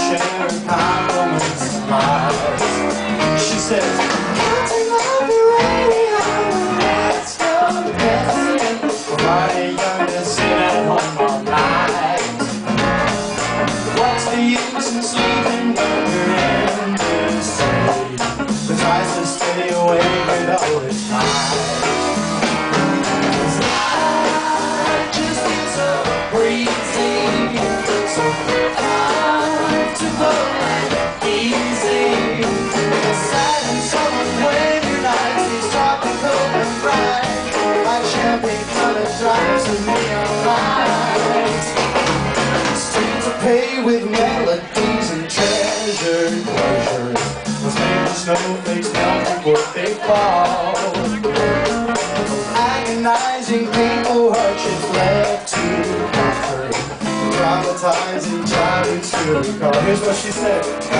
sharing compliments and lies. She says, "Counting on the radio, that's your best." Why are you gonna sit at home all night? What's the use in sleeping when you're in this state? The tries to stay awake with all the time. Breezy, so comfortable and easy. Silence over when your night is tropical and bright, like champagne colored drops of neon lights. Streets are paved with melodies and treasured pleasures. Those paper snowflakes melt before they fall. Agonizing people hardships left to comfort, traumatizing childhood still recall. Here's what she said.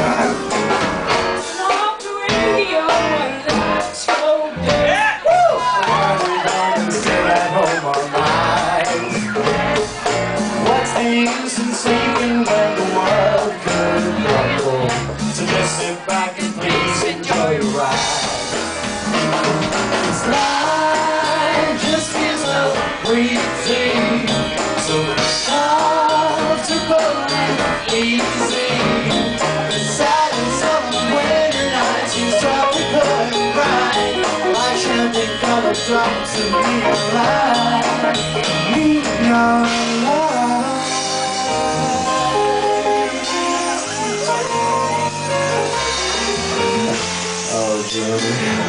Off the radio and that's so dead. Why we gonna sit at home all night? What's the use in sleeping when the world could crumble? So just sit back and please enjoy your ride. This life just is so breezy, so comfortable and easy. The silence of the winter nights is tropical and bright, like champagne colored drops of neon light. Neon light. Oh, Jimmy.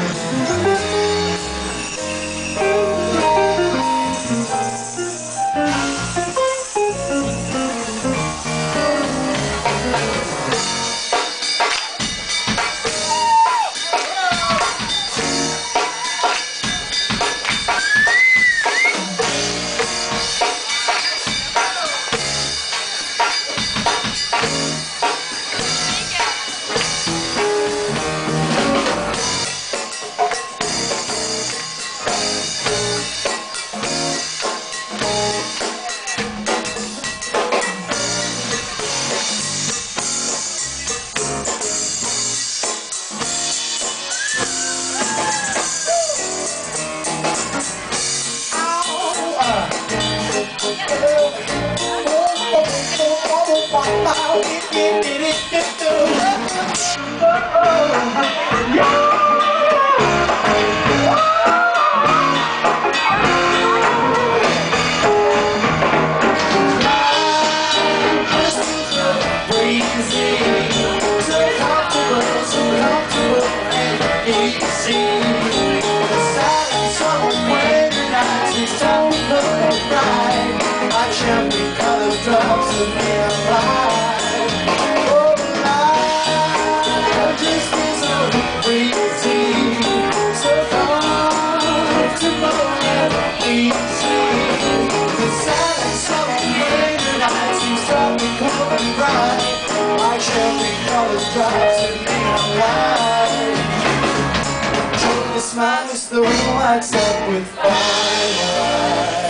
Champagne colored drops of neon light. Oh, life just is so breezy, so comfortable and easy. The silence of the winter night seems tropical and bright, like champagne colored drops of neon light. Julia smiles, the room lights up with firelight.